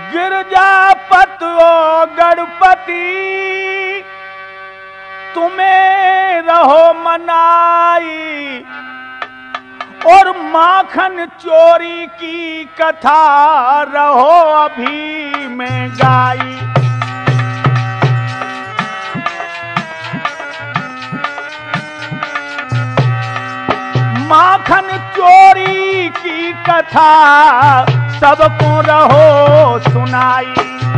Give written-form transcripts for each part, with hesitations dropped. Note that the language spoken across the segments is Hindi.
गिरजापत ओ गणपति तुम्हें रहो मनाई, और माखन चोरी की कथा रहो अभी में गाई। माखन चोरी की कथा सबको रहो सुनाई।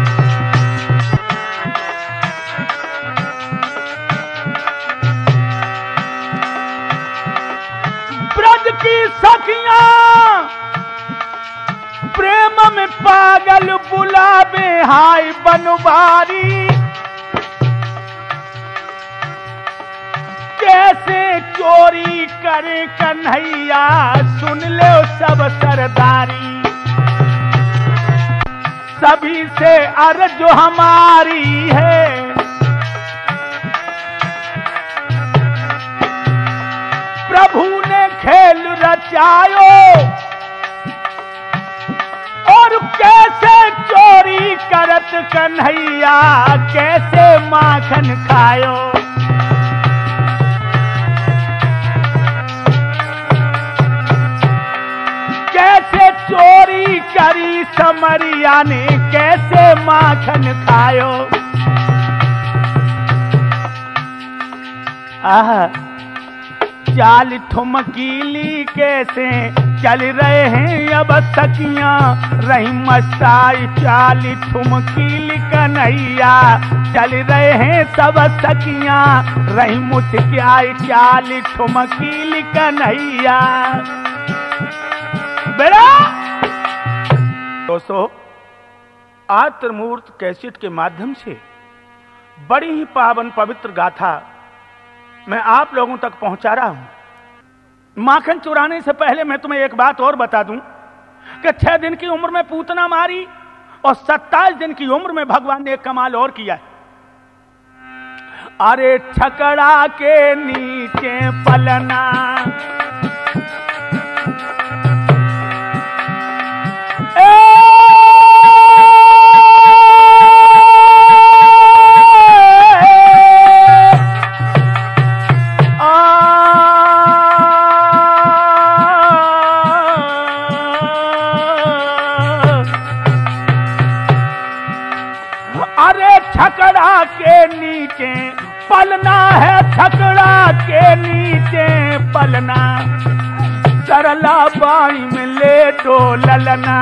ब्रज की सखियां प्रेम में पागल बुलावे हाय बनवारी, कैसे चोरी करे कन्हैया सुन लो सब सरदारी। सभी से अर्ज हमारी है, प्रभु ने खेल रचायो, और कैसे चोरी करत कन्हैया कैसे माखन खायो। कैसे चोरी करी समरिया ने कैसे माखन खायो। आह चाल ठुमकीली कैसे चल रहे हैं अब सखियां रही मस्ताई। चाल ठुमकीली कन्हैया चल रहे हैं सब सखियां रही मुस्काई। चाल ठुमकीली कन्हैया। बेरा दोस्तों, आज त्रिमूर्त कैसेट के माध्यम से बड़ी ही पावन पवित्र गाथा मैं आप लोगों तक पहुंचा रहा हूं। माखन चुराने से पहले मैं तुम्हें एक बात और बता दूं कि 6 दिन की उम्र में पूतना मारी और 27 दिन की उम्र में भगवान ने एक कमाल और किया है। अरे छकड़ा के नीचे पलना, छकड़ा के नीचे पलना है, छकड़ा के नीचे पलना, सरला बाई में लेटो ललना।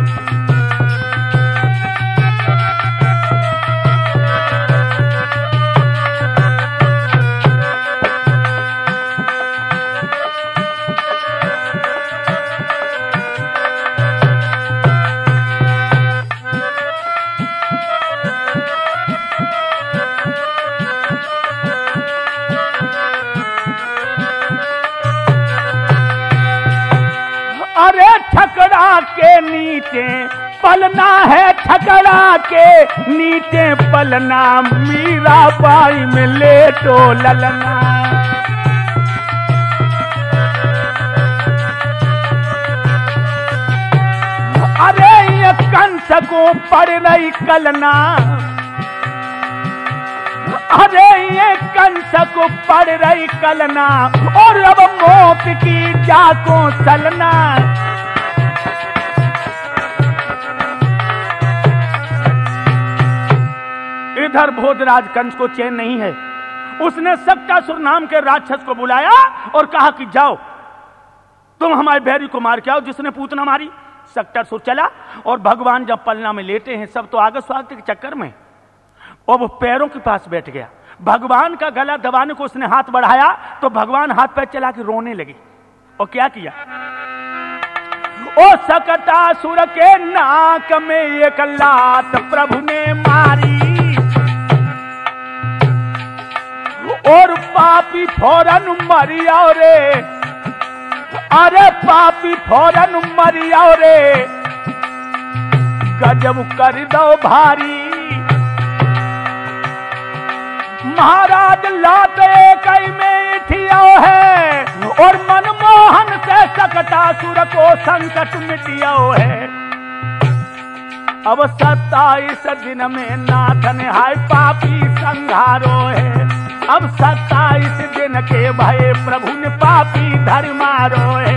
अरे छकड़ा के नीचे पलना है, छकड़ा के नीचे पलना, मीरा बाई में लेटो ललना। अरे ये कंस को पड़ रही कलना, अरे ये कंस को पड़ रही कलना, और अब मौत की जाको सलना। इधर भोजराज कंस को चैन नहीं है। उसने सक्टासुर नाम के राक्षस को बुलाया और कहा कि जाओ तुम हमारे बैरी को मार के आओ जिसने पूतना मारी। सक्टासुर चला और भगवान जब पलना में लेटे हैं सब तो आगे स्वागत के चक्कर में, और वो पैरों के पास बैठ गया। भगवान का गला दबाने को उसने हाथ बढ़ाया तो भगवान हाथ पैर चला के रोने लगे। और क्या किया, ओ सक्टासुर के नाक में एक लात प्रभु ने मारी, और पापी फौरन मरिया रे, अरे पापी फौरन मरिया रे, गजब कर दो भारी। महाराज लाते कई में ठिया है, और मनमोहन से सक्टासुर को संकट मिटिया है। अब 27 दिन में नाथ ने हाय पापी संघारो है। अब 27 दिन के भय प्रभु ने पापी धर्मारो है।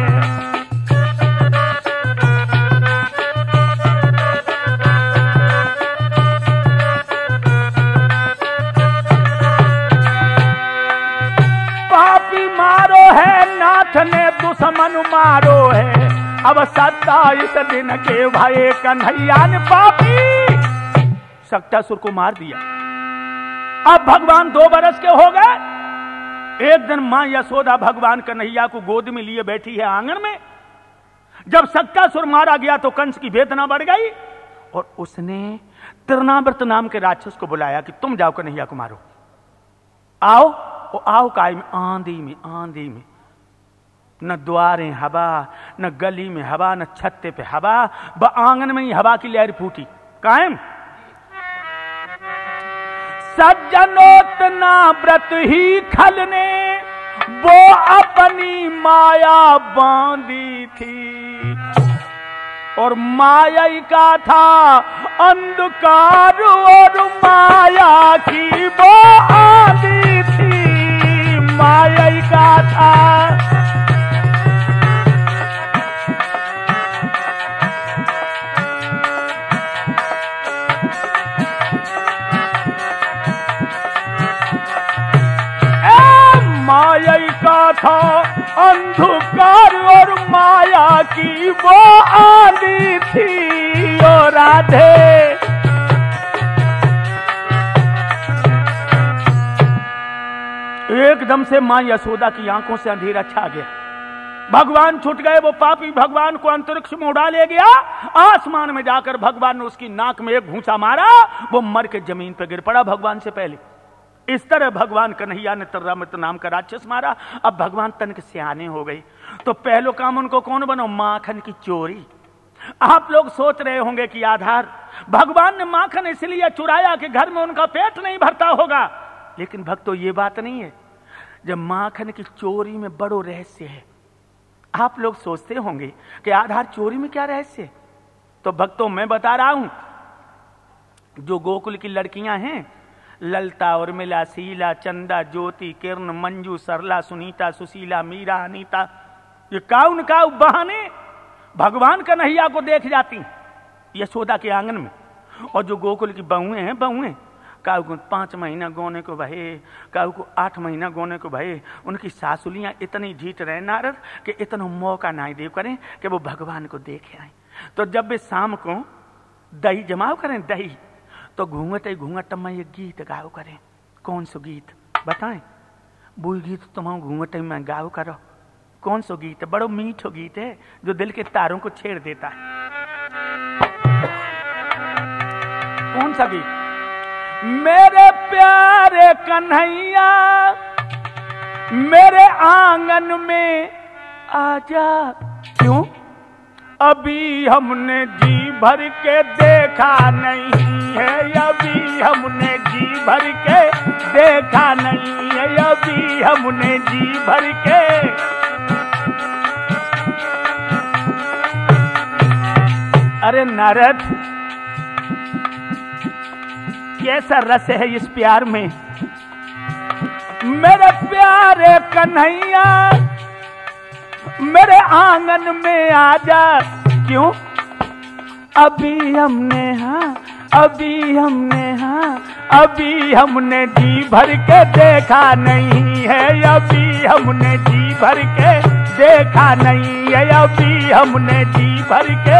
पापी मारो है नाथ ने दुश्मन मारो है। अब 27 दिन के भय कन्हैया ने पापी सक्टासुर को मार दिया। अब भगवान 2 बरस के हो गए। एक दिन मां यशोदा भगवान कन्हैया को गोद में लिए बैठी है आंगन में। जब सक्टासुर मारा गया तो कंस की वेदना बढ़ गई और उसने तृणावर्त नाम के राक्षस को बुलाया कि तुम जाओ कन्हैया को मारो। आओ वो आओ काय में, आंधी में, आंधी में, न द्वारें हवा, न गली में हवा, न छत्ते पे हवा, आंगन में ही हवा की लहर फूटी कायम। सज्जनोतना व्रत ही खलने वो अपनी माया बांधी थी। और माया का था अंधकार और माया की वो आंधी थी। माया का था माया का था अंधकार और माया की वो आंधी थी। ओ राधे एकदम से मां यशोदा की आंखों से अंधेरा छा गया। भगवान छूट गए। वो पापी भगवान को अंतरिक्ष में उड़ा ले गया। आसमान में जाकर भगवान ने उसकी नाक में एक घूंसा मारा। वो मर के जमीन पर गिर पड़ा भगवान से पहले। इस तरह भगवान कन्हैया ने तृणावर्त नाम का राक्षस मारा। अब भगवान तनिक सियाने हो गए तो पहलो काम उनको कौन बनो? माखन की चोरी। आप लोग सोच रहे होंगे कि आधार भगवान ने माखन इसलिए चुराया कि घर में उनका पेट नहीं भरता होगा। लेकिन भक्तों ये बात नहीं है। जब माखन की चोरी में बड़ो रहस्य है। आप लोग सोचते होंगे कि आधार चोरी में क्या रहस्य है? तो भक्तों मैं बता रहा हूं, जो गोकुल की लड़कियां हैं, ललता, उर्मिला, शीला, चंदा, ज्योति, किरण, मंजू, सरला, सुनीता, सुशीला, मीरा, अनीता, ये काउन काउ बहाने भगवान कन्हैया को देख जाती यशोदा के आंगन में। और जो गोकुल की बहुएं हैं, बहुएं काऊ को 5 महीना गोने को भये, काऊ को 8 महीना गोने को भये, उनकी सासुलियां इतनी ढीठ रहे नारद कि इतना मौका ना दे करें कि वो भगवान को देखे आए। तो जब वे शाम को दही जमाव करें, दही, तो घूंघट घूंघट में ये गीत गाओ करें। कौन सो गीत बताएं? वो गीत तुम घूंघट में गाओ करो। कौन सो गीत? बड़ो मीठो गीत है जो दिल के तारों को छेड़ देता है। कौन सा गीत? मेरे प्यारे कन्हैया मेरे आंगन में आजा। क्यों? अभी हमने जी भर के देखा नहीं है। अभी हमने जी भर के देखा नहीं है। अभी हमने जी भर के। अरे नारद कैसा रस है इस प्यार में। मेरे प्यारे कन्हैया मेरे आंगन में आजा। क्यों? अभी हमने अभी हमने जी भर के देखा नहीं है। अभी हमने जी भर के देखा नहीं है। अभी हमने जी भर के।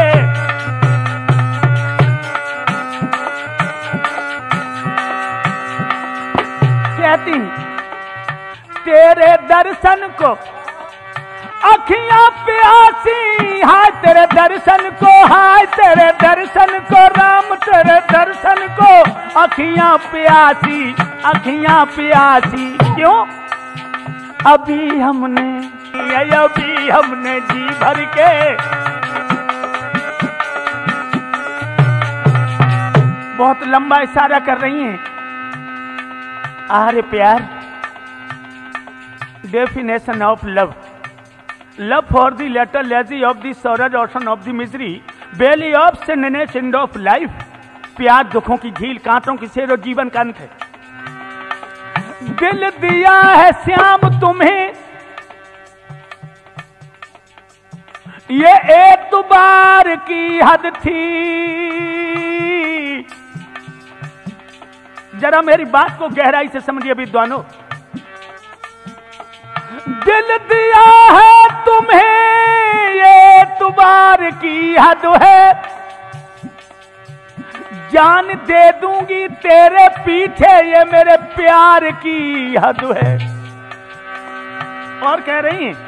कहती तेरे दर्शन को अखियां प्यासी, हाय तेरे दर्शन को, हाय तेरे दर्शन को, राम तेरे दर्शन को अखियां प्यासी, अखियां प्यासी। क्यों? अभी हमने जी भर के। बहुत लंबा इशारा कर रही हैं। आरे प्यार, definition of love, love for the letter lazy of the sorrow ocean of the misery, valley of sadness end of life, प्यार दुखों की झील, कांटों की सेर और जीवन का अंत है। दिल दिया है श्याम तुम्हें, ये एतबार की हद थी। जरा मेरी बात को गहराई से समझिए विद्वानों। दिल दिया है तुम्हें, ये एतबार की हद है, जान दे दूंगी तेरे पीछे, ये मेरे प्यार की हद है। और कह रही हैं,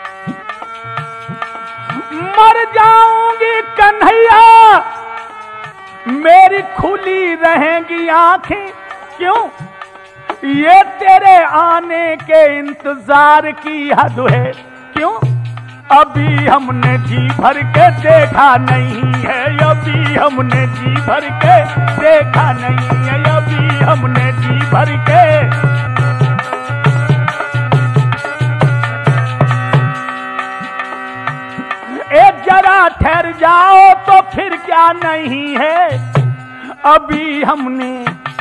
मर जाऊंगी कन्हैया, मेरी खुली रहेंगी आंखें, क्यों? ये तेरे आने के इंतजार की हद है। क्यों? अभी हमने जी भर के देखा नहीं है, अभी हमने जी भर के देखा नहीं है, अभी हमने जी भर के। एक जरा ठहर जाओ तो फिर क्या नहीं है, अभी हमने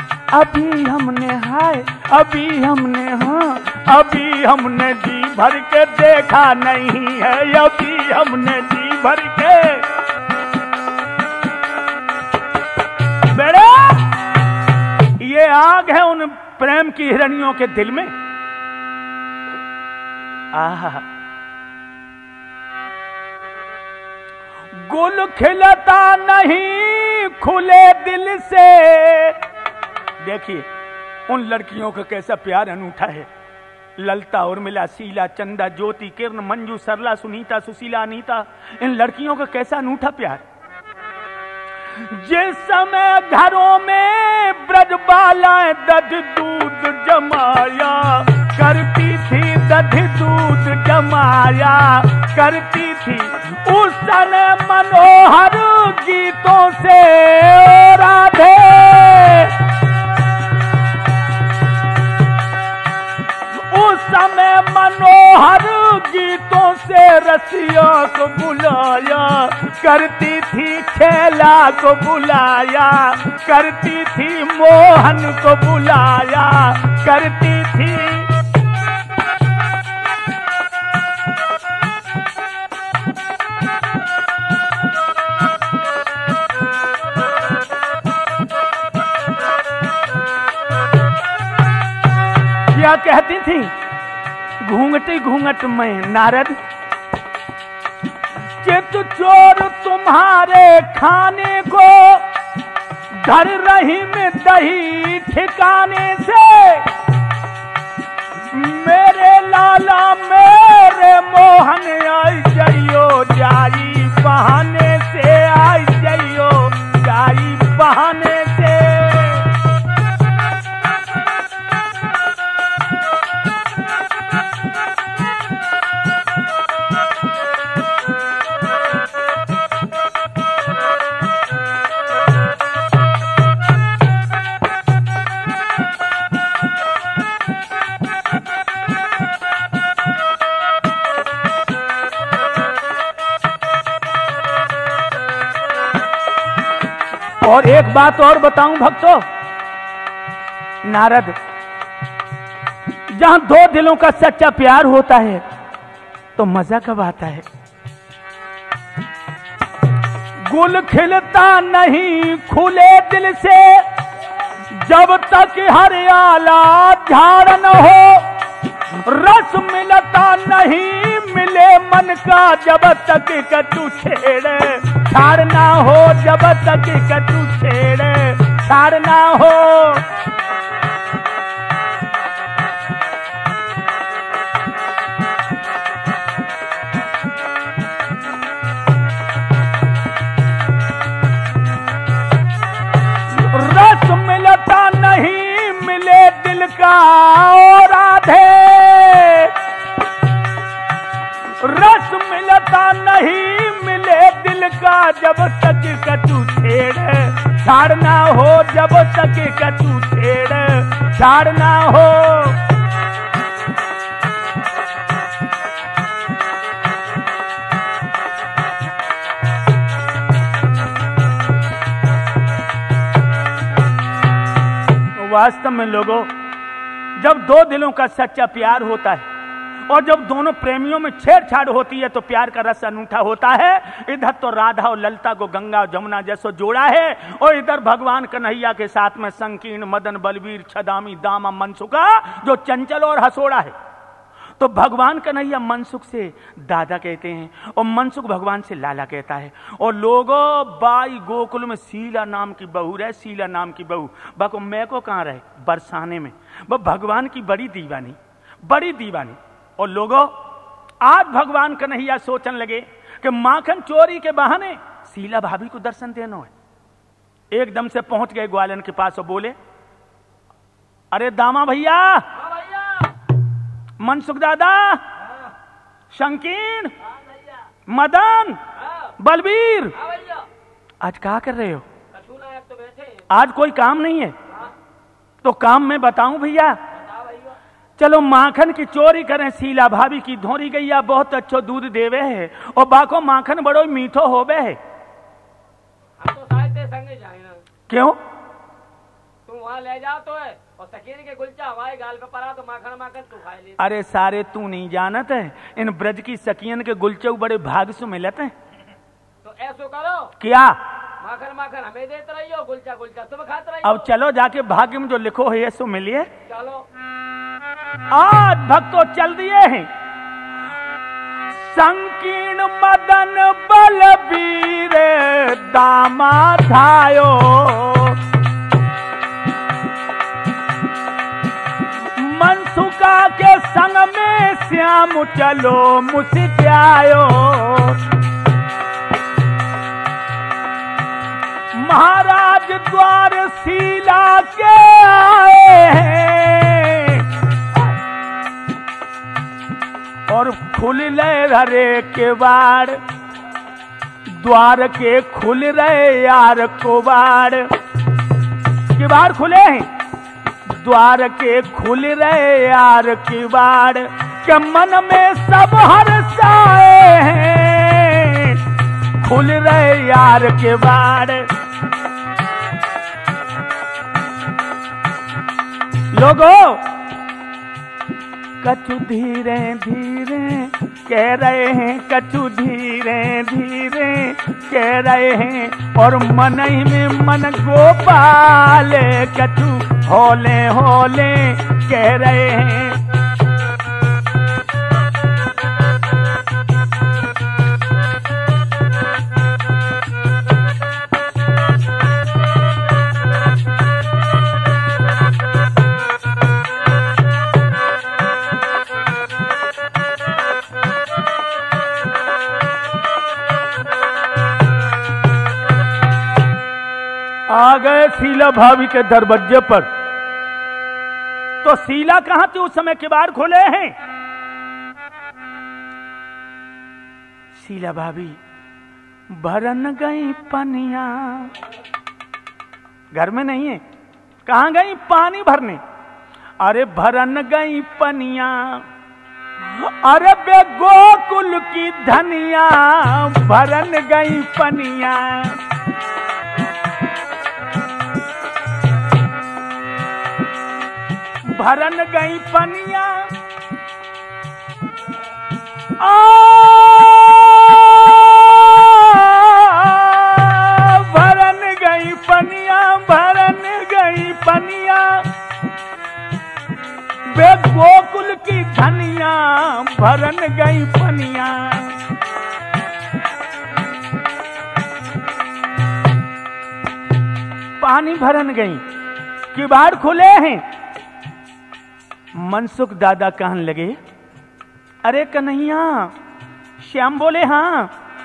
हाय, अभी हमने हाँ, अभी हमने जी भर के देखा नहीं है, अभी हमने जी भर के। बेड़ा ये आग है उन प्रेम की हिरणियों के दिल में। आहा, गुल खिलता नहीं खुले दिल से। देखिए उन लड़कियों का कैसा प्यार अनूठा है। ललता, उर्मिला, शीला, चंदा, ज्योति, किरण, मंजू, सरला, सुनीता, सुशीला, अनीता, इन लड़कियों का कैसा अनूठा प्यार। जिस समय घरों में ब्रजबालाएं दध दूध जमाया करती थी, दध दूध जमाया करती थी, उस समय मनोहर गीतों से राधे, उस समय मनोहर गीतों से रसिया को बुलाया करती थी, छैला को बुलाया करती थी, मोहन को बुलाया करती थी। क्या कहती थी? घूंघटी घूंघट में नारद, चित चोर तुम्हारे खाने को, धर रही में दही ठिकाने से, मेरे लाला मेरे मोहन आई जाइयो जाई बहाने से, आई जाइयो जाई बहाने से। और एक बात और बताऊं भक्तों, नारद, जहां दो दिलों का सच्चा प्यार होता है तो मजा कब आता है। गुल खिलता नहीं खुले दिल से, जब तक हरियाला झाड़ न हो, रस मिलता नहीं मिले मन का, जब तक कटु छेड़े छाड़ ना हो, जब तक कटु छेड़े छाड़ ना हो। रस मिलता नहीं मिले दिल का ओ राधे, रस मिलता नहीं मिले दिल का, जब तक कटु छेड़े छाड़ ना हो, जब तक कटु छेड़े छाड़ ना हो। वास्तव में लोगों, जब दो दिलों का सच्चा प्यार होता है और जब दोनों प्रेमियों में छेड़छाड़ होती है तो प्यार का रस अनूठा होता है। इधर तो राधा और ललिता को गंगा और जमुना जैसा जोड़ा है और इधर भगवान कन्हैया के साथ में संकीर्ण, मदन, बलवीर, छदामी, दामा, मनसुखा जो चंचल और हसोड़ा है। तो भगवान कन्हैया मनसुख से दादा कहते हैं और मनसुख भगवान से लाला कहता है। और लोगों, बाई गोकुल में शीला नाम की बहू रहे, शीला नाम की बहू। बाको मैं को कहाँ रहे? बरसाने में। वह भगवान की बड़ी दीवानी, बड़ी दीवानी। और लोगों, आज भगवान कन्हैया सोचने लगे कि माखन चोरी के बहाने शीला भाभी को दर्शन देना है। एकदम से पहुंच गए ग्वालन के पास और बोले, अरे दामा भैया, मनसुख दादा, शंकीन, मदन, बलबीर, आज क्या कर रहे हो? आज कोई काम नहीं है? तो काम मैं बताऊं भैया? चलो माखन की चोरी करें, शीला भाभी की धोरी गैया बहुत अच्छो दूध देवे है और बाको माखन बड़ो मीठो होवे है। हम तो साहित्य संगे जाए ना। क्यों? तुम वहाँ ले जाओ तो है और सकीन के गुलचा हमारे गाल पे पड़ा तो माखन माखन तू खा ले। अरे सारे तू नहीं जानत है, इन ब्रज की सकियन के गुलचे बड़े भाग से मिलते हैं। तो ऐसो करो, क्या माखन माखन हमें देते रहियो, गुलचा गुलचा तुम खाते रहियो। अब चलो जाके भाग्य में जो लिखो है सो मिलिए। चलो आज भक्तों चल दिए हैं। संकीर्ण, मदन, बलबीर, दामा धायो, मनसुखा के संग में श्याम चलो मुस्कुरायो। महाराज द्वार शीला के आए हैं और खुल रहे केवाड़, द्वार के खुल रहे यार कुवाड़। किवाड़ खुले हैं, द्वार के खुल रहे यार किवाड़ के मन में सब हर्षाए हैं, खुल रहे यार किवाड़। लोगों, कछु धीरे धीरे कह रहे हैं, कछु धीरे धीरे कह रहे हैं और मन ही में मन गोपाल, कछु होले होले कह रहे हैं। आ गए शीला भाभी के दरवाजे पर। तो शीला कहां थी उस समय? किवाड़ खोले हैं। शीला भाभी भरन गई पनिया, घर में नहीं है, कहां गई? पानी भरने। अरे भरन गई पनिया, अरे बे गोकुल की धनिया भरन गई पनिया। भरन गई पनिया, भरन गई पनिया, भरन गई पनिया, बे गोकुल की धनिया भरन गई पनिया। पानी भरन गई, किवाड़ खुले हैं। मनसुख दादा कहने लगे, अरे कन्हैया, श्याम बोले हाँ।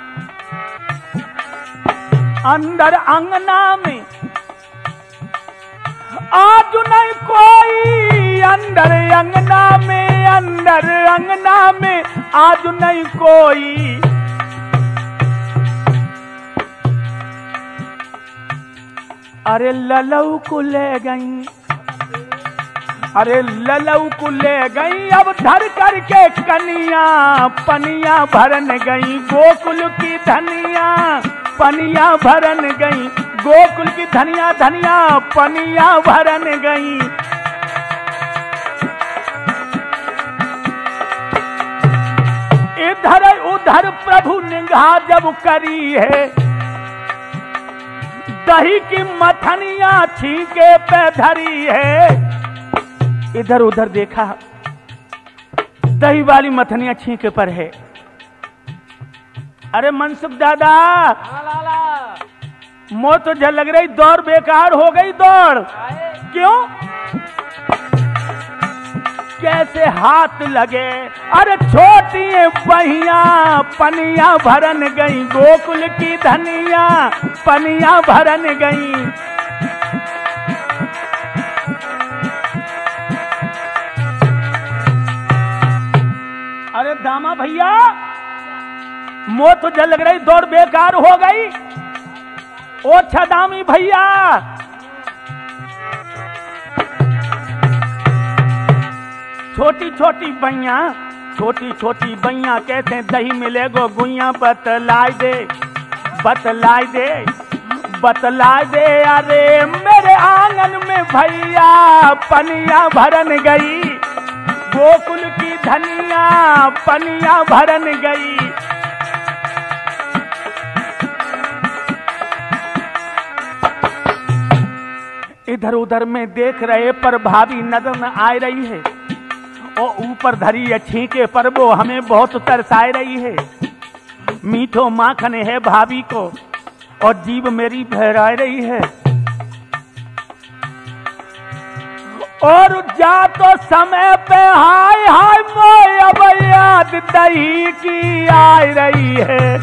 अंदर अंगना में आज नहीं कोई, अंदर अंगना में, अंदर अंगना में आज नहीं कोई। अरे ललऊ को ले गई, अरे ललऊ को ले गई, अब धर करके कनिया पनिया भरन गई गोकुल की धनिया, पनिया भरन गई गोकुल की धनिया धनिया पनिया भरन गई। इधर उधर प्रभु निगाह जब करी है, दही की मथनिया छींके पे धरी है। इधर उधर देखा, दही वाली मथनिया छींके पर है। अरे मनसुख दादा, लाला मौत तो जल लग रही, दौड़ बेकार हो गई दौड़। क्यों? कैसे हाथ लगे? अरे छोटी बहिया पनिया भरन गई, गोकुल की धनिया पनिया भरन गई। अरे दामा भैया, मौत तो जल लग रही, दौड़ बेकार हो गई। ओ छदामी भैया, छोटी छोटी बैया, छोटी छोटी बैया कैसे दही मिलेगो गुइया, बतलाए दे बतलाए दे बतलाए दे। अरे मेरे आंगन में भैया पनिया भरन गई, गोकुल की धनिया पनिया भरन गई। इधर उधर में देख रहे पर भाभी नजर न आ रही है, और ऊपर धरी है छींके पर वो हमें बहुत तरसाए रही है। मीठो माखन है भाभी को, और जीभ मेरी बहरा रही है। और जा तो समय पे हाय हाय मोय अब याद दही की आ रही है।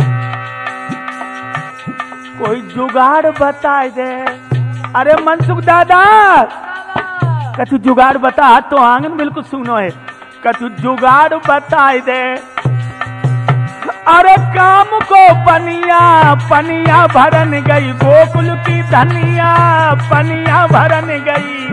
कोई जुगाड़ बताए दे। अरे मनसुख दादा, कछु जुगाड़ बता, तो आंगन बिल्कुल सुनो है। कछु जुगाड़ बताए दे। अरे काम को पनिया पनिया भरन गई, गोकुल की धनिया पनिया भरन गई।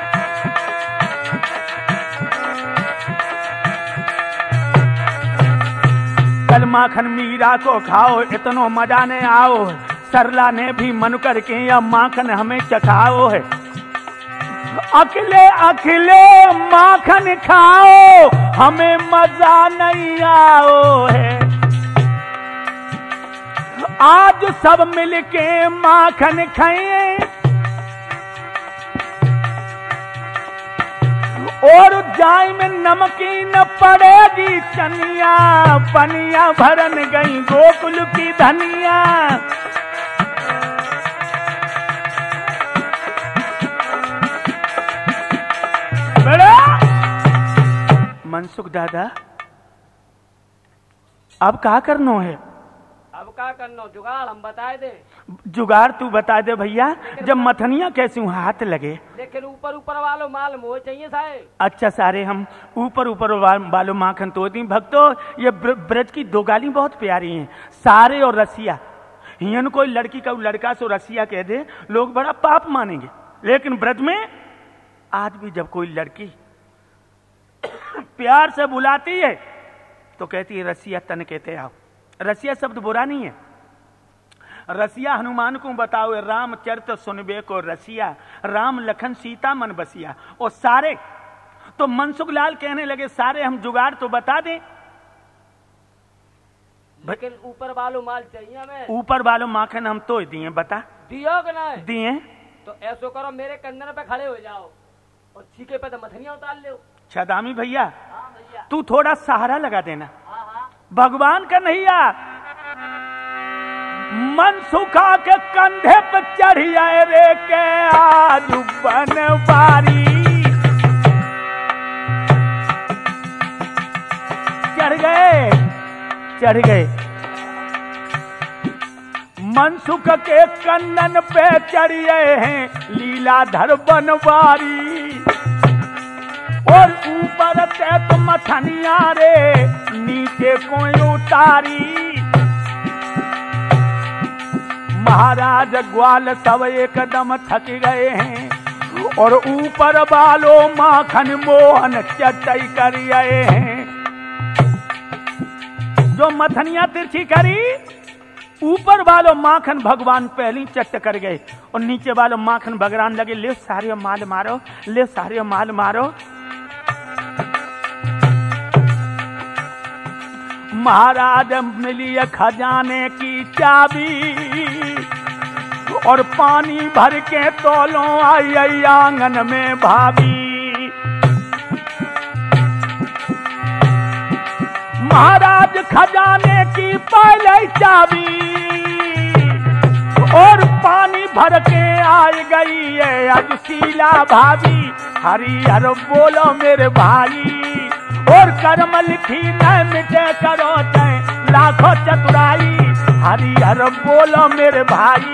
कल माखन मीरा को खाओ, इतनो मजा ने आओ। सरला ने भी मन करके अब माखन हमें चखाओ है। अकेले अकेले माखन खाओ, हमें मजा नहीं आओ है। आज सब मिलके माखन खाएं, और जाय में नमकीन पड़ेगी चनिया पनिया भरन गई, गोकुल की धनिया। मनसुख दादा, अब क्या करना है? अब क्या करना? जुगाड़ हम बताए दे। जुगाड़ तू बता दे भैया। जब मथनिया कैसे हाथ लगे, लेकिन ऊपर ऊपर वालों माल मोह चाहिए साहब। अच्छा, सारे हम ऊपर ऊपर वालों माखन तो दी भक्तों। ये ब्रज की दो गाली बहुत प्यारी हैं, सारे और रसिया। हियन कोई लड़की का लड़का सो रसिया कह दे, लोग बड़ा पाप मानेंगे। लेकिन ब्रज में आज भी जब कोई लड़की प्यार से बुलाती है तो कहती है रसिया, तन कहते आओ। रसिया शब्द बुरा नहीं है। रसिया हनुमान को बताओ, रामचरित सुनबे को रसिया, राम लखन सीता मन बसिया। और सारे तो मनसुख लाल कहने लगे, सारे हम जुगाड़ तो बता दें, लेकिन ऊपर वालों माल चाहिए हमें। ऊपर वालों माखन हम तो दिए, बता दियो कि नहीं? दिए। तो ऐसो करो, मेरे कंधे पे खड़े हो जाओ और छीके पे तो मथनिया उतार लो। छदामी भैया, हाँ भैया, तू थोड़ा सहारा लगा देना। हाँ भगवान का नैया मनसुखा के कंधे पे चढ़ी आए रे के आज बनवारी। चढ़ गए मनसुख के कन्नन पे चढ़िए हैं लीलाधर बनवारी। और ऊपर से तो मथनिया रे नीचे कोई उतारी। महाराज ग्वाल सब एकदम थक गए हैं और ऊपर बालों माखन मोहन चटाई कर हैं। जो मथनिया तिरछी करी ऊपर वालों माखन भगवान पहली चट कर गए और नीचे वालों माखन भगवान लगे, ले सारे माल मारो, ले सारे माल मारो। महाराज मिली खजाने की चाबी और पानी भर के तोलों आई आंगन में भाभी। महाराज खजाने की पहले चाबी और पानी भर के आई गई है आज शीला भाभी। हरिहर बोलो मेरे भाई और कर्म लिखी न मिटे करो तय लाखों चतुराई। हरिहर बोलो मेरे भाई।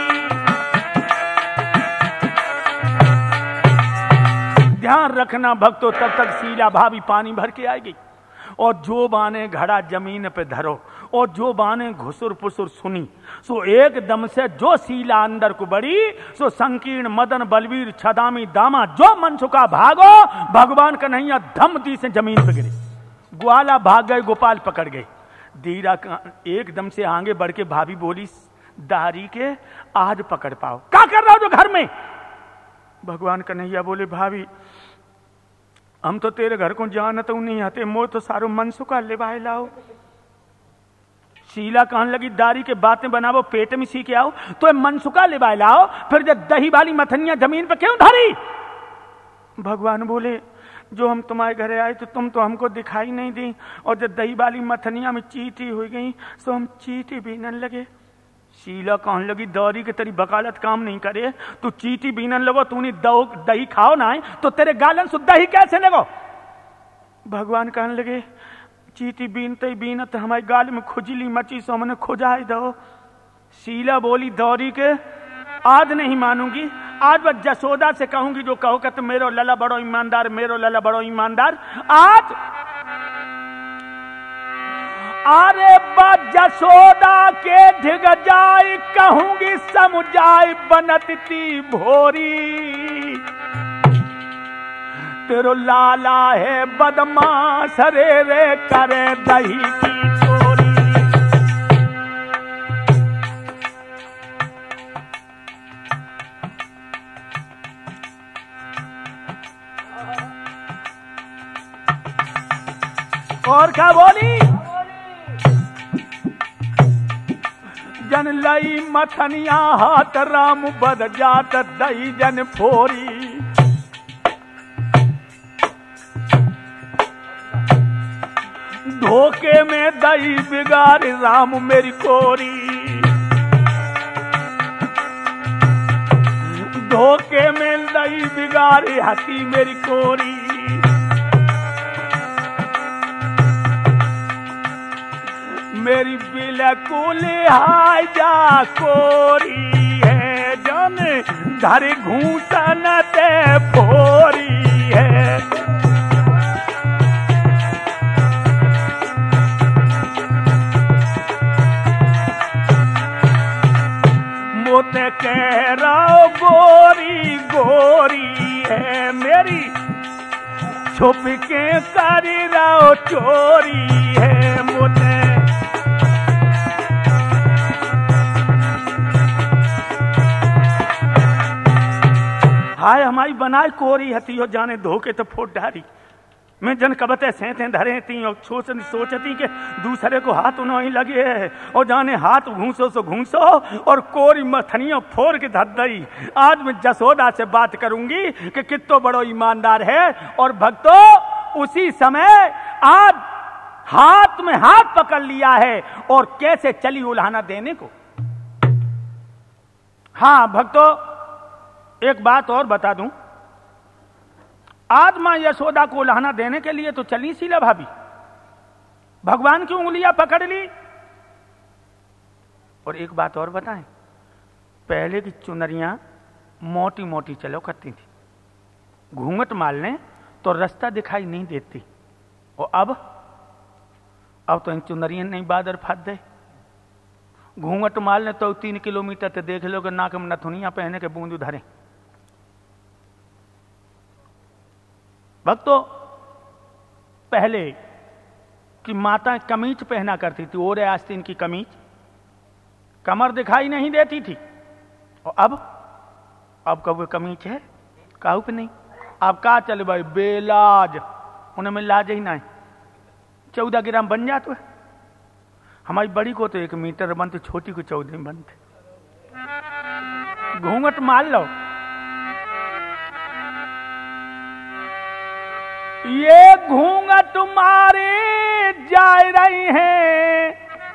ध्यान रखना भक्तों, तब तक शीला भाभी पानी भर के आएगी और जो बाने घड़ा जमीन पे धरो और जो बाने घुसुर पुसुर सुनी, सो एकदम से जो शीला अंदर को बढ़ी, सो संकीर्ण मदन बलवीर छदामी दामा जो मन चुका भागो। भगवान कन्हैया धम दी से जमीन पे गिरे, ग्वाला भाग गए, गोपाल पकड़ गए। धीरा एकदम से आगे बढ़ के भाभी बोली, दारी के आज पकड़ पाओ, क्या कर रहा हो जो घर में? भगवान कन्हैया बोले, भाभी हम तो तेरे घर को जानत नहीं आते, मोर तो सारो मन सुखा ले लाओ। शीला कहने लगी, दारी के बातें बनावो, पेट में सी के आओ, तो मन सुखा ले लाओ, फिर जब दही वाली मथनियां जमीन पे क्यों धरी? भगवान बोले, जो हम तुम्हारे घरे आए तो तुम तो हमको दिखाई नहीं दी, और जब दही वाली मथनियां में चीटी हो गई तो हम चीटी बीनन लगे। शीला कहने लगी, दौरी के तेरी वकालत काम नहीं करे, तू चीटी बीनन लगो, तूने दही खाओ ना है तो तेरे गालन से दही कैसे लगो? भगवान कहने लगे, चीटी बीनते ही बीनत हमारे गाल में खुजली मची, सो हमने खुजाई दो। शीला बोली, दौरी के आज नहीं मानूंगी, आज बस जसोदा से कहूंगी जो कहो कि मेरो लला बड़ो ईमानदार, मेरो लला बड़ो ईमानदार। आज अरे जसोदा के ढिग जाय कहूंगी समुझाई बनती भोरी। तेरो लाला है बदमाश रे रे करे दही की चोरी। और क्या बोली? जन लई मथनिया हाथ राम बद जात दही जन फोरी। धोखे में दही बिगाड़ राम मेरी कोरी। धोखे में दही बिगाड़ी हसी मेरी कोरी। मेरी बिल्कुल हाजा कोरी है, जन धर घूसन ते फोरी है। मोते कह रहा गोरी गोरी है मेरी, छुप के कर रहा चोरी है। मोते हाय हमारी बनाए कोरी हती हो, जाने धोके तो फोट डारी। मैं जन कबते सेंते धरे थी और सोचती कि दूसरे को हाथ नहीं लगे है, और जाने हाथ घूसो सो घूसो और कोरी मथनियों फोड़ के धर दई। आज मैं जसोदा से बात करूंगी कि कितो बड़ो ईमानदार है। और भक्तों उसी समय आज हाथ में हाथ पकड़ लिया है और कैसे चली उल्हाना देने को। हाँ भक्तों, एक बात और बता दूं, आज मां यशोदा को उल्हाना देने के लिए तो चली शीला भाभी, भगवान की उंगलियां पकड़ ली। और एक बात और बताएं, पहले की चुनरियां मोटी मोटी चलो करती थी, घूंघट मारने तो रास्ता दिखाई नहीं देती, और अब तो इन चुनरियां नहीं बादर फाद दे। घूंघट मारने तो 3 किलोमीटर ते देख लो कि नाक में नथुनिया पहने के बूंद धरे। भक्तों पहले की माता कमीज पहना करती थी, ओरे आस्तीन की कमीज, कमर दिखाई नहीं देती थी। और अब कब कमीज है काहू पे नहीं। अब का चले भाई बेलाज, उन्हें में लाज ही ना है। 14 ग्राम बन जाते है। हमारी बड़ी को तो 1 मीटर बनते, छोटी को 14 बनते। घूंघट मार लो। ये घूंघट मारे जा रही हैं।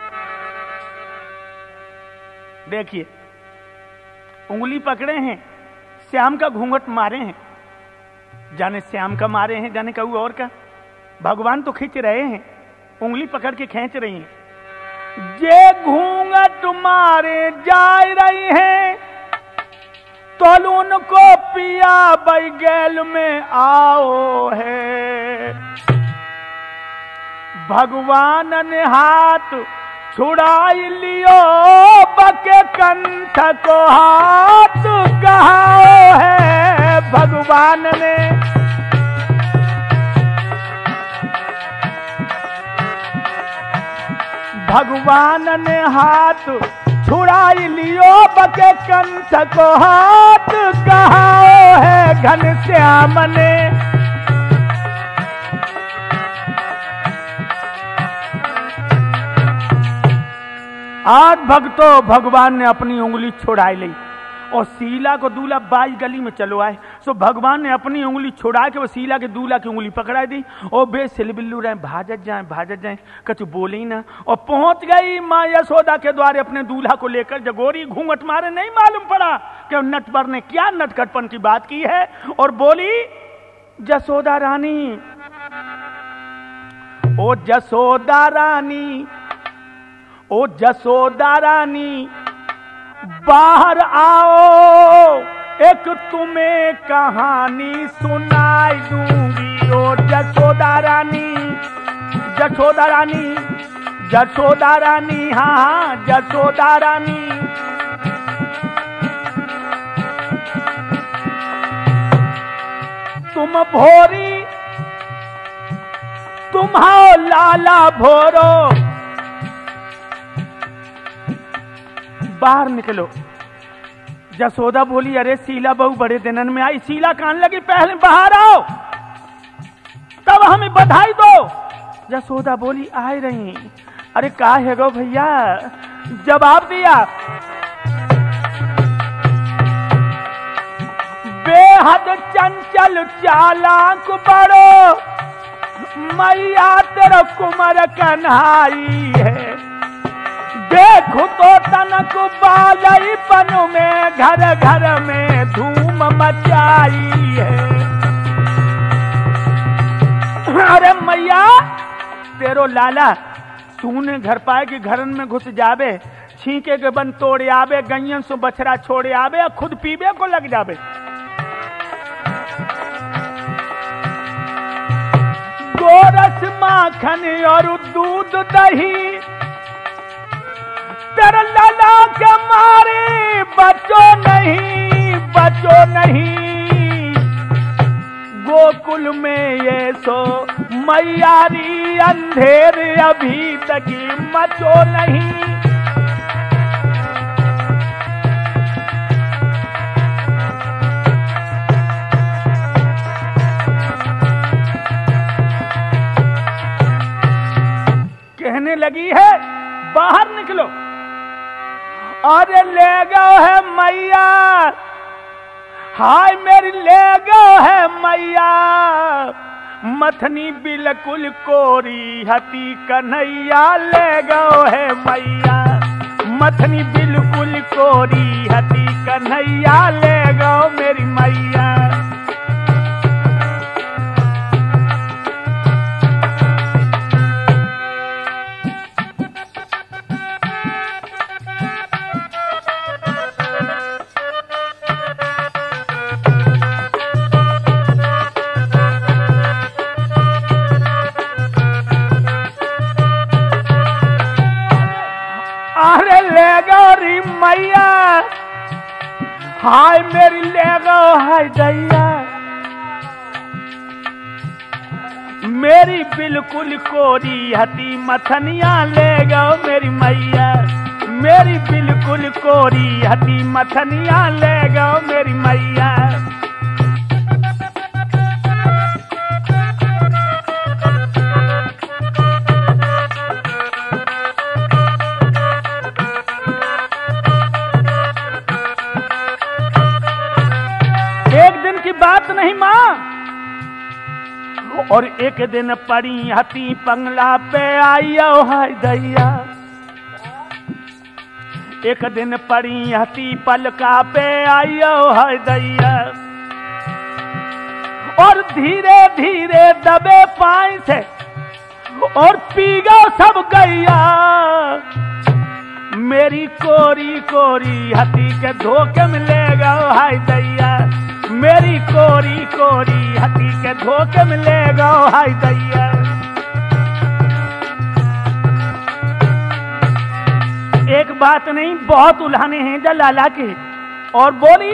देखिए उंगली पकड़े हैं, श्याम का घूंघट मारे हैं। जाने श्याम का मारे हैं, जाने कहू और का। भगवान तो खींच रहे हैं, उंगली पकड़ के खींच रही हैं। जे घूंघट मारे जा रही हैं, तोलून को पिया बैगेल में आओ है। भगवान ने हाथ छुड़ाई लियो, बके कंठ को हाथ कहाओ है। भगवान ने हाथ छुड़ाई लियो, बके कंठ को हाथ कहाओ है। घनश्याम ने आज भक्तों भगवान ने अपनी उंगली छुड़ाई ली और शीला को दूल्हा बाई गली में चलो आए। सो भगवान ने अपनी उंगली छुड़ा के वो शीला के दूल्हा की उंगली पकड़ा दी और बे सिलबिल्लू रहे भाजत जाए कछु बोले ही ना। और पहुंच गई माँ यशोदा के द्वारे अपने दूल्हा को लेकर। जगोरी घूंघट मारे नहीं मालूम पड़ा कि नटवर ने क्या नटखटपन की बात की है। और बोली जसोदा रानी, ओ जसोदा रानी, ओ जसोदा रानी बाहर आओ, एक तुम्हें कहानी सुनाई दूंगी। ओ जसोदा रानी, जसोदा रानी, जसोदा रानी, हाँ जसोदा रानी। तुम भोरी, तुम्हारा लाला भोरो, बाहर निकलो। जसोदा बोली अरे शीला बहू बड़े दिनन में आई। शीला कान लगी पहले बाहर आओ, तब हमें बधाई दो। जसोदा बोली आ रही। अरे का है गो भैया, जवाब दिया। बेहद चंचल चालाक बड़ो, मैया तेरा कुमार कन्हाई है। देखो तो तनक बालई पनु में घर घर में धूम मचाई है। अरे मैया तेरो लाला तूने घर पाए कि घरन में घुस जावे, छींके के बन तोड़े आवे, गैयन सो बछड़ा छोड़े आवे और खुद पीबे को लग जावे। गोरस माखन और दूध दही, तेरा लाला के मारे बचो नहीं, बचो नहीं। गोकुल में ये सो मैयारी अंधेर अभी तक मचो नहीं। कहने लगी है बाहर निकलो। अरे ले गो है मैया, हाय मेरी ले गो है मैया। मथनी बिल्कुल कोरी हती कन्हैया, ले गो है मैया। मथनी बिल्कुल कोरी हती कन्हैया, ले गो मेरी मैया। मैया हाय मेरी ले गो हाय दैया, मेरी बिल्कुल कोरी हती मथनिया ले गो मेरी मैया। मेरी बिल्कुल कोरी हती मथनिया ले गो मेरी मैया। एक दिन की बात नहीं मां, और एक दिन पड़ी हती पंगला पे आइयो हाय दैया। एक दिन पड़ी हती पलका पे आइयो हाय दैया, और धीरे धीरे दबे पाई से और पी गो सब गैया। मेरी कोरी कोरी हती के धोखे में ले गो हाय दैया। मेरी कोरी कोरी हती के धोखे में ले गो हाय दैया। एक बात नहीं, बहुत उल्हाने हैं जलाला के। और बोली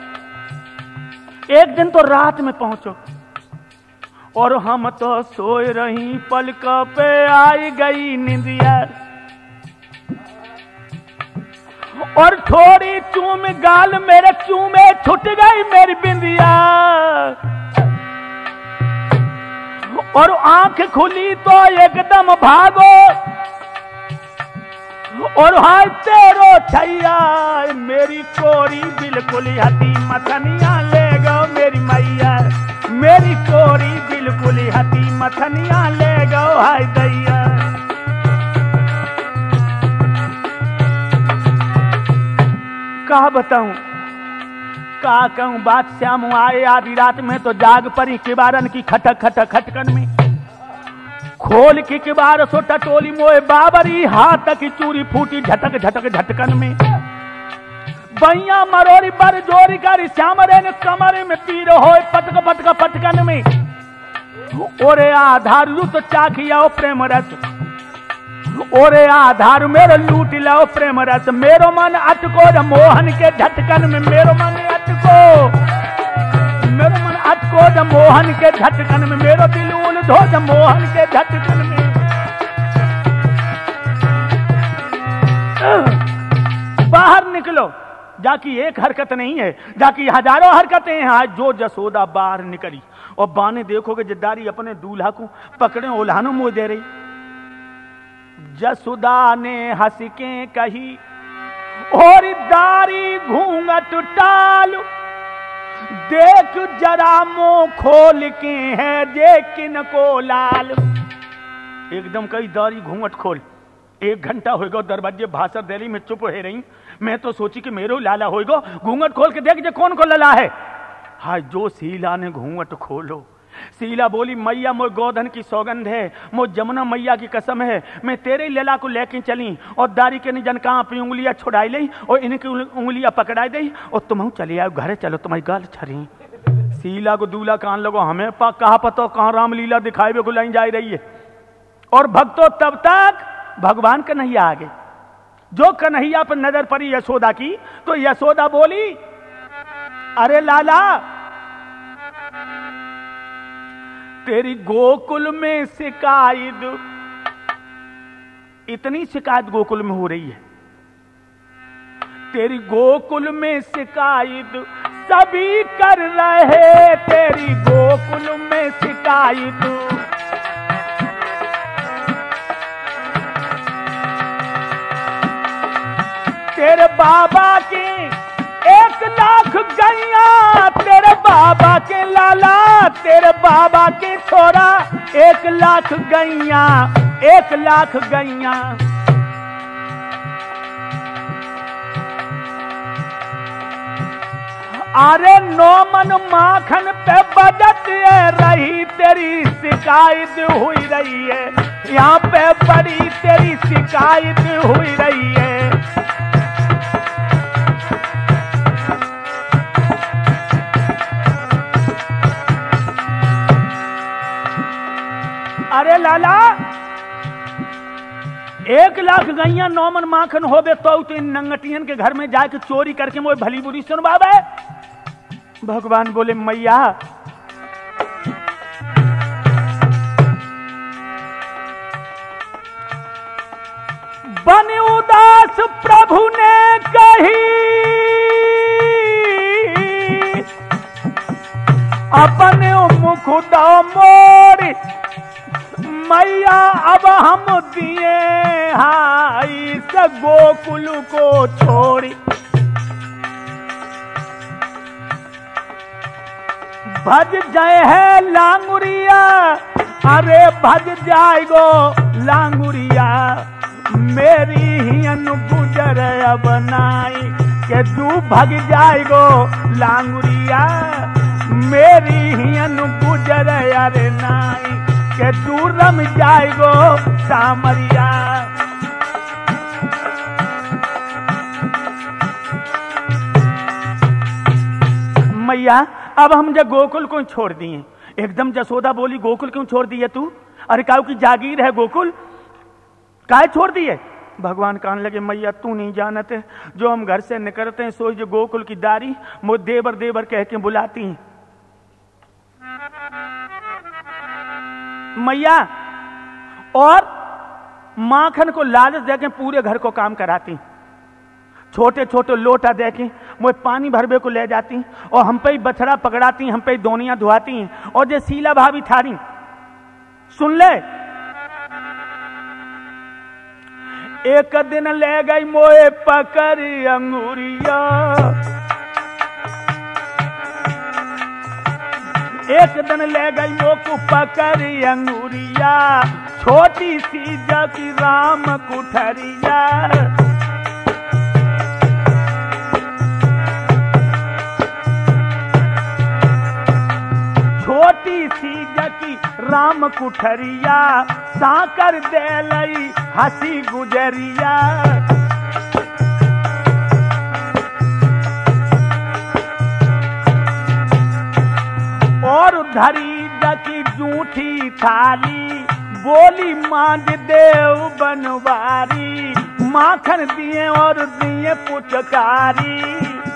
एक दिन तो रात में पहुंचो, और हम तो सोए रही पलक पे आई गई निंदिया, और थोड़ी चूम गाल मेरे चूमे छूट गई मेरी बिंदिया। और आंख खुली तो एकदम भागो, और हाय तेरो छैया। मेरी कोरी बिल्कुल हती मथनिया ले गो मेरी मैया। मेरी कोरी बिल्कुल हती मथनिया ले गो हाय दैया। कहा बताऊं, कहा कहूं बात श्याम आए आधी रात में तो जाग पड़ी किबारन की खटक खटक खटकन में। खोल की किबार सो टटोली मोए बाबरी, हाथ की चूरी फूटी झटक झटक झटकन में। बैया मरोरी बर जोरी कर श्याम रे ने कमर में पीर होए पटक पटक पटकन में। ओरे आधार रुत चाखिया प्रेम रस, ओरे आधार मेरो लूट लाओ प्रेम रस। मेरो मन अटको मोहन के झटकन में, मेरो मन अटको, मेरो मन अटको द मोहन के झटकन में। मेरो दिल उलझो द मोहन के झटकन में। बाहर निकलो, जाकी एक हरकत नहीं है, जाकी हजारों हरकतें हैं। आज जो जसोदा बाहर निकली और बाने देखोगे जद्दारी अपने दूल्हा को पकड़े ओल्हानो मुंह दे रही। जसोदा ने हंस के कही और दारी घूंघट टाल, देख जरा मुंह खोल के है जे किन को लाल। एकदम कई दारी घूंघट खोल। 1 घंटा होगा दरवाजे भाषा दिल्ली में चुप हो रही। मैं तो सोची कि मेरो लाला होगा, घूंघट खोल के देख जे कौन को लला है। हाय जो शीला ने घूंघट खोलो। शीला बोली मैया मोर गोधन की सौगंध है, मोर जमुना मैया की कसम है, मैं तेरे लला को लेके चली और दारी के निजन कहाँ अपनी उंगलियां छुड़ाई ली और इनकी उंगलियां पकड़ाई दी और तुम चले आओ घरे, चलो तुम्हारी गाल छरी। शीला को दूल्हा कान लगो, हमें कहा पता कहाँ रामलीला दिखाई को लाई जा रही है। और भक्तों तब तक भगवान कन्हैया आ गए। जो कन्हैया पर नजर पड़ी यशोदा की तो यशोदा बोली अरे लाला तेरी गोकुल में शिकायत, इतनी शिकायत गोकुल में हो रही है, तेरी गोकुल में शिकायत सभी कर रहे, तेरी गोकुल में शिकायत। तेरे बाबा की 1 लाख गैया, तेरे बाबा के लाला, तेरे बाबा के छोरा 1 लाख गैया, 1 लाख गैया। अरे 9 मन माखन पे बजट रही, तेरी शिकायत हुई रही है, यहाँ पे बड़ी तेरी शिकायत हुई रही है। अरे लाला 1 लाख गैया 9 मन माखन होबे तो इन नंगटियन के घर में जाके चोरी करके मोए भली बुरी सुनवावे। भगवान बोले मैया बन उदास बात प्रभु ने कही, अपने मुख दो मोड़, मैया अब हम दिए हाई से गोकुल को छोड़ी। भज जाए है लांगुरिया, अरे भज जाएगो लांगुरिया, मेरी हियन गुजर अब नाई, के तू भग जाएगो लांगुरिया, मेरी हियन गुजर अरे नाई, के तू रम जाएगो सामरिया। मैया अब हम जब गोकुल को छोड़ दिए। एकदम जसोदा बोली, गोकुल क्यों छोड़ दिए तू? अरे काऊ की जागीर है गोकुल, काहे छोड़ दिए? भगवान कहने लगे, मैया तू नहीं जानते, जो हम घर से निकलते हैं सोच जो गोकुल की दारी मो देवर देवर कह के बुलाती हैं। मैया और माखन को लालच देके पूरे घर को काम कराती, छोटे छोटे लोटा देके मुझे पानी भरबे को ले जाती, और हम पे ही बछड़ा पकड़ाती, हम पे ही दोनियां धुआती हैं। और जो शीला भाभी थारी सुन ले, एक दिन ले गई मोए पकड़ अंगूरिया, एक दिन ले गई मोको पकड़ अंगूरिया, छोटी सी जकी राम कुठरिया। छोटी सी जकी राम कुठरिया, साकर दे लई हंसी गुजरिया। और धरी जकी जूठी थाली, बोली मांझ देव बनवारी, माखन दिए और दिए पुचकारी।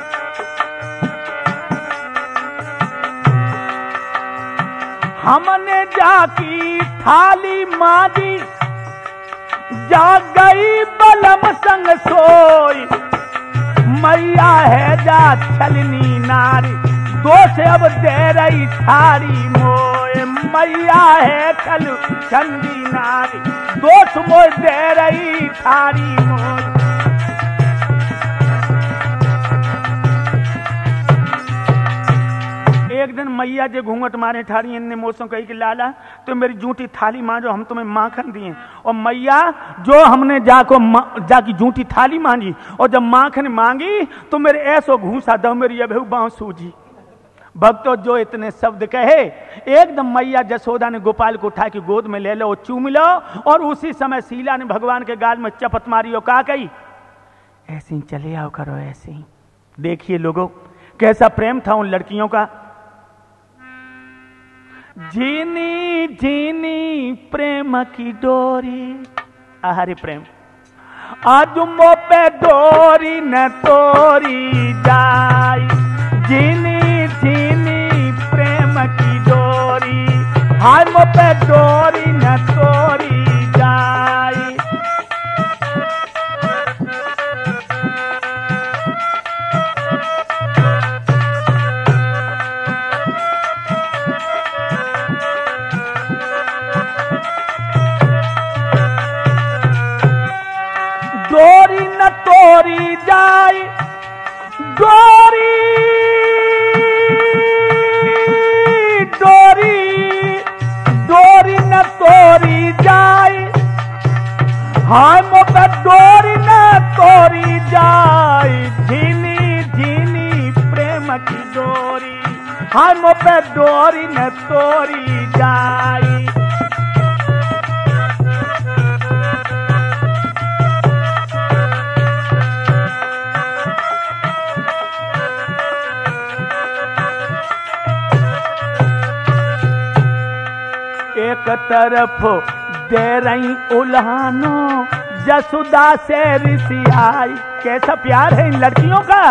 हमने जाकी थाली मांझी, जा गई बलम संग सोई, मैया है जा छलनी नारी, दोष अब दे रही थारी मोए, मैया है छल चंदी नारी, दोष मोए दे रही थारी मोए। एक दिन मैया जे घूंघट मारे ठारी, इनने मोसों कही कि लाला तो मेरी जूठी थाली मांझो, हम तुम्हें माखन दिए। और मैया जो हमने जाकी जूठी थाली मांझी और जब माखन मांगी तो मेरे ऐसो घूसा दो मेरी अब बाँव सूझी। भक्तों जो इतने शब्द कहे, एकदम मैया जसोदा ने गोपाल को उठा के गोद में ले लो, चूम लो, और उसी समय शीला ने भगवान के गाल में चपत मारी और कहा कही, ऐसे ही चले आओ करो ऐसे ही। देखिए लोगों कैसा प्रेम था उन लड़कियों का। जीनी जीनी प्रेम की डोरी, आहारे प्रेम, आज मो पे डोरी न तोरी जाई, जीनी जीनी प्रेम की डोरी, हाय मो पे डोरी न तोरी जाई। डोरी न तोरी जाए, डोरी डोरी डोरी न तोरी जाए, हाय मोपे डोरी न तोरी जाए, झीनी झीनी प्रेम की डोरी, हाय मोपे डोरी न तोरी जाए। एक तरफ दे रही उल्हानो, जसुदा से ऋषि आई। कैसा प्यार है इन लड़कियों का।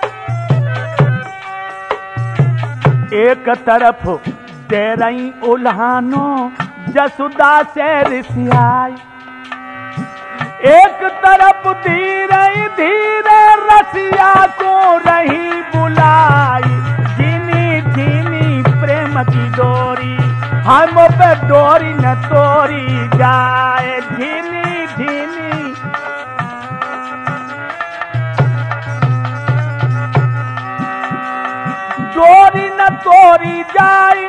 एक तरफ दे रही उल्हानो, जसुदा से ऋषि आई। एक तरफ धीरे धीरे रसिया को रही बुलाई, झीनी झीनी प्रेम की डोरी हम पे डोरी न तोड़ी जाए, झीनी झीनी डोरी न तोड़ी जाए।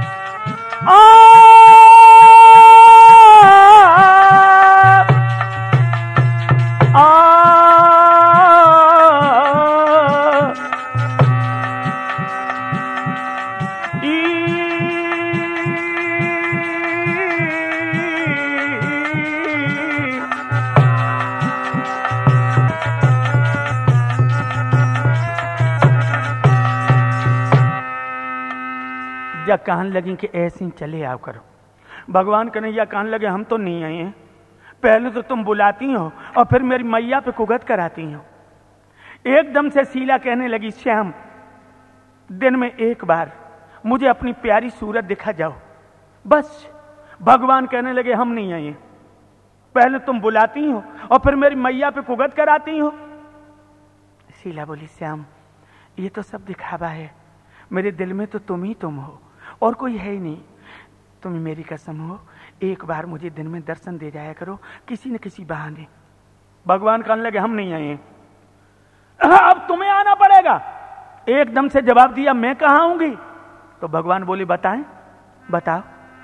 जब कहने लगी कि ऐसे ही चले आओ करो, भगवान कन्हैया कहने लगे हम तो नहीं आए हैं, पहले तो तुम बुलाती हो और फिर मेरी मैया पे कुगत कराती हो। एकदम से शीला कहने लगी श्याम दिन में एक बार मुझे अपनी प्यारी सूरत दिखा जाओ बस। भगवान कहने लगे हम नहीं आए, पहले तुम बुलाती हो और फिर मेरी मैया पे कुगत कराती हो। शीला बोली श्याम ये तो सब दिखावा है, मेरे दिल में तो तुम ही तुम हो और कोई है ही नहीं। तुम मेरी कसम हो एक बार मुझे दिन में दर्शन दे जाया करो किसी न किसी बहाने। भगवान कहने लगे हम नहीं आए, अब तुम्हें आना पड़ेगा। एकदम से जवाब दिया मैं कहाँ आऊंगी? तो भगवान बोले बताएं, बताओ।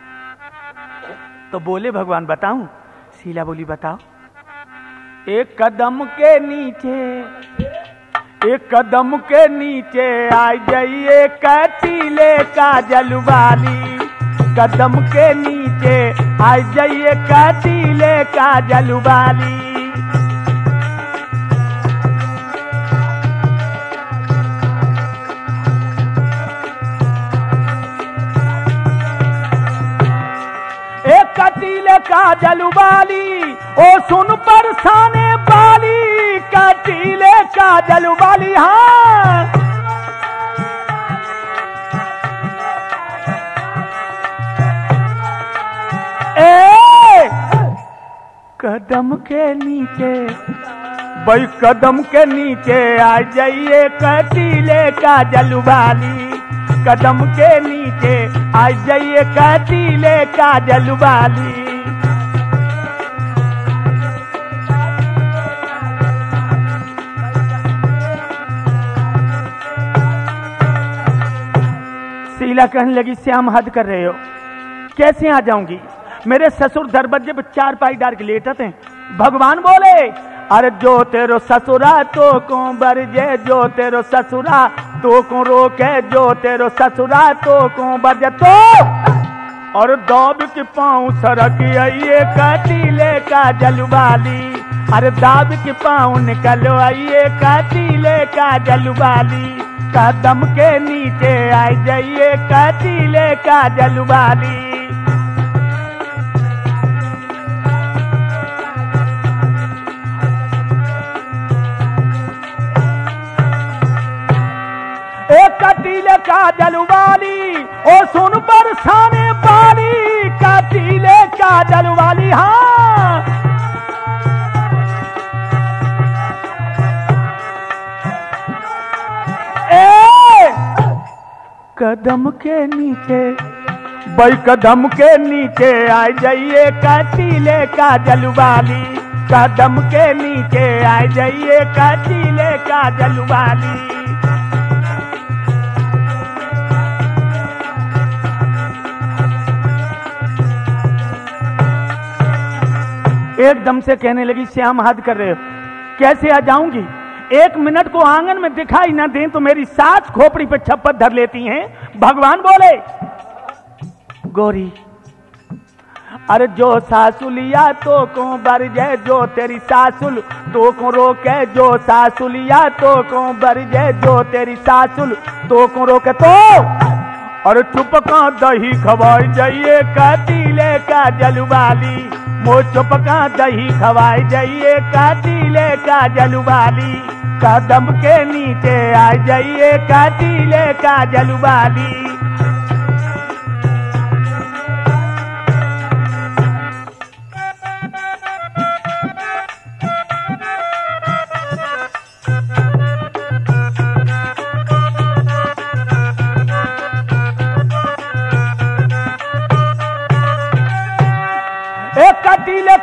तो बोले भगवान बताऊं? शीला बोली बताओ। एक कदम के नीचे, एक कदम के नीचे आ जाइए कटीले का जलवाली, कदम के नीचे आ जाइए कटीले का जलवाली। एक कटीले का जलवाली ओ सुन परसाने वाली, कटीले का जलवाली। हाँ ए कदम के नीचे, भाई कदम के नीचे आ जाइए कटीले का जलवाली, कदम के नीचे आ जाइए कटीले का जलवाली। शीला कहने लगी श्याम हद कर रहे हो, कैसे आ जाऊंगी? मेरे ससुर दरवाजे पे चार पाई डाल के लेटते हैं। भगवान बोले अरे जो तेरो ससुरा तो को बरजे, जो तेरो ससुरा तो को रोके, जो तेरो ससुरा तो को बरजे। तो और दाब के पाँव सरक आइए कटीले का जलवाली, अरे दाब के पाँव निकलो आइए कटीले का जलवाली, कदम के नीचे आ जाइए कटीले का जलवाली। कटीले का जलवाली ओ सुन बरसाने वाली, कटीले का जलवाली। हाँ ए कदम के नीचे, भाई कदम के नीचे आ जाइए कटीले का जलवाली, कदम के नीचे आ जाइए कटीले का जलवाली। एकदम से कहने लगी श्याम हद कर रहे हो, कैसे आ जाऊंगी? एक मिनट को आंगन में दिखाई ना दें तो मेरी सास खोपड़ी पे छप्पड़ धर लेती हैं। भगवान बोले गोरी अरे जो सासुलिया तो को बरजे, जो तेरी सासुल तो को रोके, जो सासुलिया तो को बरजे, जो तेरी सासुल तो को रोके। तो और चुप का दही खवाई जाइए कटीले का जलवाली, मो चुप का दही खवाई जाइए कटीले का जलवाली, कदम के नीचे आ जाइए कटीले का जलवाली।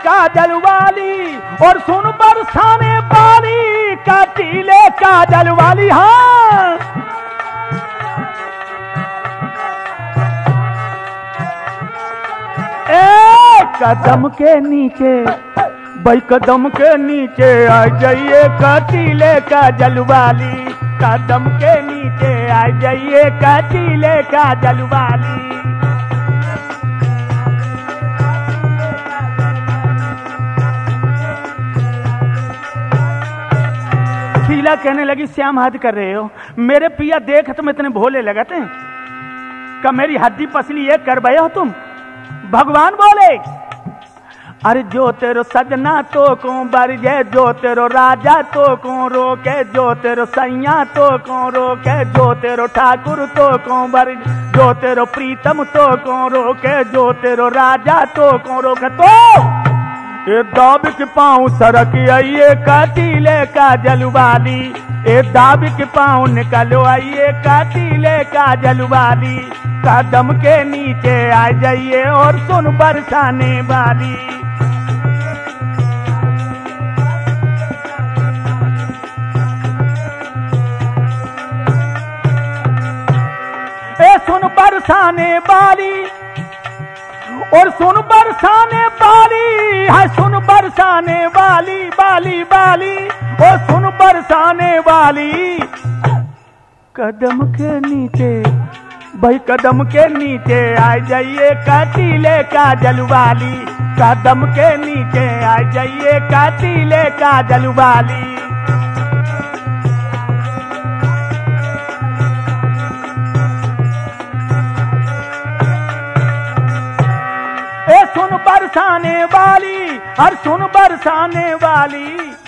काजल वाली और सुन बरसाने वाली, कटीले काजल वाली। हाँ कदम के नीचे भाई, कदम के नीचे आ जाइए कटीले काजल वाली, कदम के नीचे आ जाइए कटीले काजल वाली। शीला कहने लगी श्याम हद कर रहे हो, मेरे पिया देख तुम इतने भोले लगते हैं, का मेरी हड्डी पसली ये कर भये हो तुम। भगवान बोले अरे जो तेरो सजना तो को बरजे, जो तेरो राजा तो को रोके, जो तेरो सैया तो को रोके, जो तेरो ठाकुर तो को बरजे, जो तेरो प्रीतम तो को रोके, जो तेरो राजा तो को रोके। तो ये दाब के पाँव सरक आइए कटीले काजल वाली, ए दाब के पाँव निकलो आइए कटीले काजल वाली, कदम के नीचे आ जाइए और सुन बरसाने वाली। ए सुन बरसाने वाली और सुन बरसाने वाली, है सुन बरसाने वाली वाली वाली, और सुन बरसाने वाली। कदम के नीचे भाई, कदम के नीचे आ जाइए कटीले काजल वाली, कदम के नीचे आ जाइए कटीले काजल वाली। ए सुन बरसाने वाली और सुन बरसाने वाली,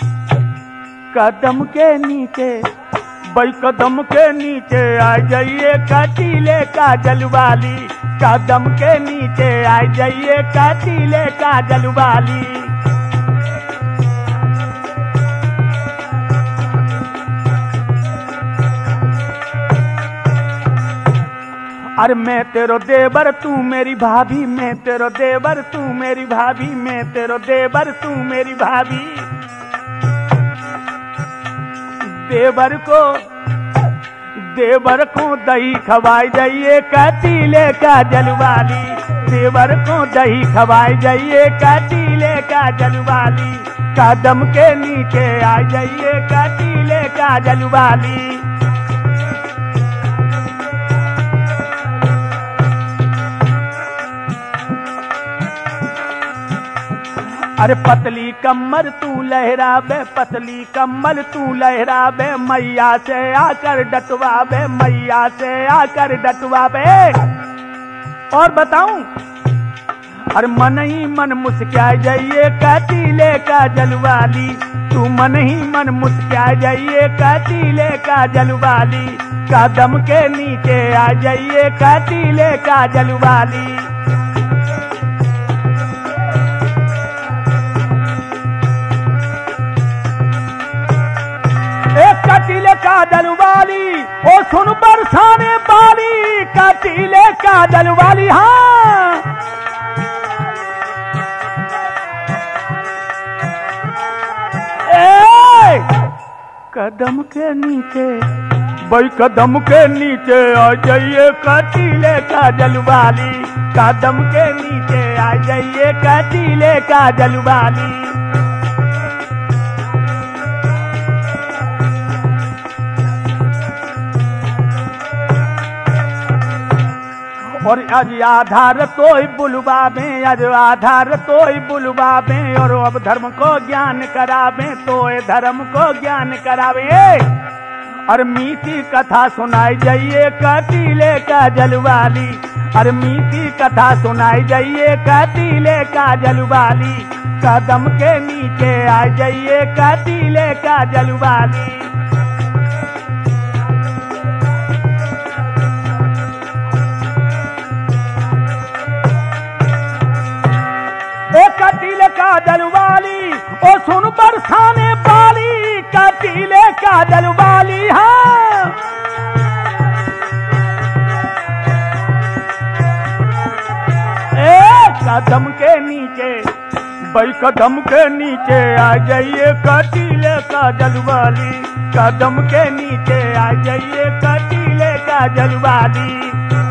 कदम के नीचे भाई, कदम के नीचे आ जाइए कटीले काजल वाली, कदम के नीचे आ जाइए कटीले काजल वाली। अरे मैं तेरो देवर तू मेरी भाभी, मैं तेरो देवर तू मेरी भाभी, मैं तेरो देवर तू मेरी भाभी। देवर को दही खवाई जाइए कटीले काजल वाली, देवर को दही खवाई जाइए कटीले काजल वाली, कदम के नीचे आ जाइए कटीले काजल वाली। अरे पतली कमर तू लहरावे, पतली कमर तू लहरावे, मैया से आकर डटवावे, मैया से आकर डटवावे। और बताऊं अरे मन ही मन मुस्कुरा जाइए कटीले काजल वाली, तू मन ही मन मुस्कुरा जाइए कटीले काजल वाली, कदम के नीचे आ जाइए कटीले काजल वाली। कटीले काजल वाली ओ सुन बरसाने वाली, कटीले काजल वाली। हाँ कदम के नीचे भाई, कदम के नीचे आ जाइए कटीले काजल वाली, कदम के नीचे आ जाइए कटीले काजल वाली। और आज आधार तो ही बुलवावे, आज आधार तो ही बुलवावे, और अब धर्म को ज्ञान करावे, तो धर्म को ज्ञान करावे। और मीठी कथा सुनाई जाइए कटीले काजल वाली, और मीठी कथा सुनाई जाइए कटीले काजल वाली, कदम के नीचे आ जाइए कटीले काजल वाली। कटीले काजल वाली ओ सुन बरसाने वाली, कटीले काजल वाली। हाँ कदम के नीचे भाई कदम के नीचे आ जाइए कटीले का जलवाली, कदम के नीचे आ जाइए कटीले का जलवाली।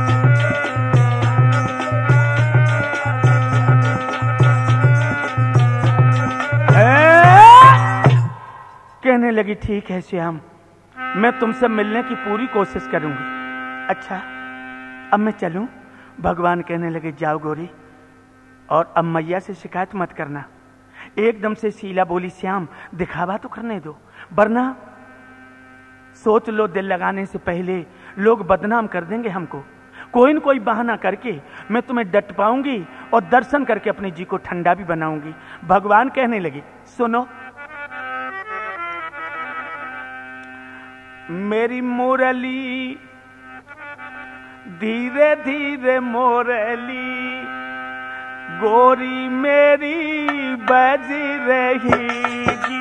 कहने लगी ठीक है श्याम, मैं तुमसे मिलने की पूरी कोशिश करूंगी। अच्छा अब मैं चलूं? भगवान कहने लगे जाओ गोरी, और अब मैया से शिकायत मत करना। एकदम से शीला बोली श्याम दिखावा तो करने दो, वरना सोच लो दिल लगाने से पहले लोग बदनाम कर देंगे हमको। कोई न कोई बहाना करके मैं तुम्हें डट पाऊंगी और दर्शन करके अपने जी को ठंडा भी बनाऊंगी। भगवान कहने लगे सुनो मेरी मुरली धीरे धीरे मोरली, गोरी मेरी बज रहेगी।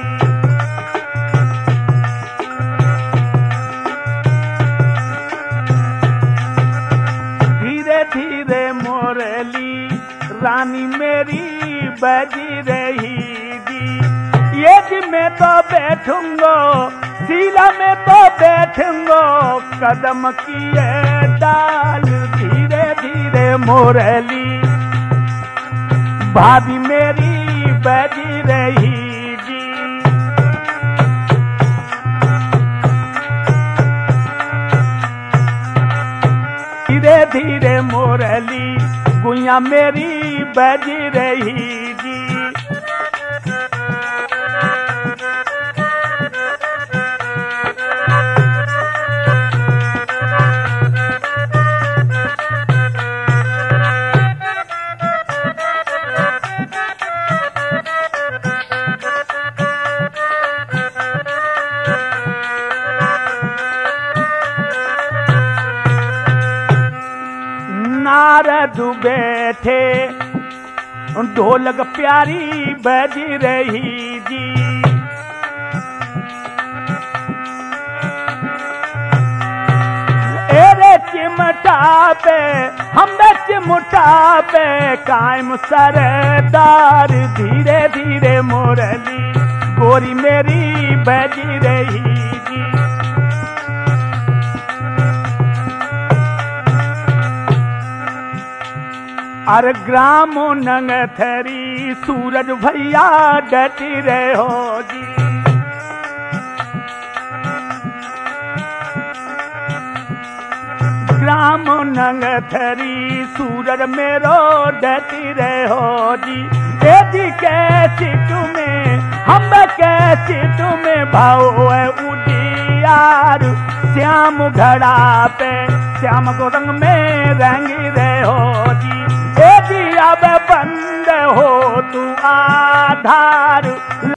धीरे धीरे मोरली रानी मेरी बज रहेगी। ये जी मैं तो बैठूंगा शीला में तो बैठूंगा, कदम किए डाल धीरे धीरे मोरली, भाभी मेरी बजी रहेगी। धीरे धीरे मोरली गुइया मेरी बजी रहेगी। नारद बैठे ढोलक प्यारी बज रही जी। एरे चिमटा पे हम चिमटा पे कायम सरदार, धीरे धीरे मोरली गोरी मेरी बज रही जी। अरे ग्रामो नंगथरी सूरज भैया डटी रहे हो जी। ग्रामो नंगथरी सूरज मेरो डटी रहे हो जी। जी कैसी तुम्हें हम कैसी तुम्हें भाव है उजियार, श्याम घड़ा पे श्याम को रंग में रंग रहे हो जी। अब बंद हो तू आधार,